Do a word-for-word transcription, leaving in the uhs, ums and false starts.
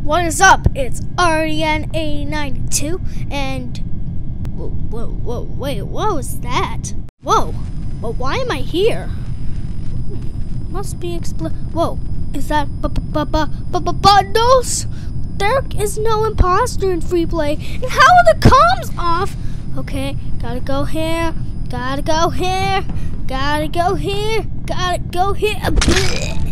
What is up? It's R D N eighty ninety-two and whoa, whoa, whoa, wait, what was that? Whoa, but why am I here? Hmm, must be expl- Whoa, is that bundles? There is no imposter in free play, and how are the comms off? Okay, gotta go here, gotta go here, gotta go here, gotta go here.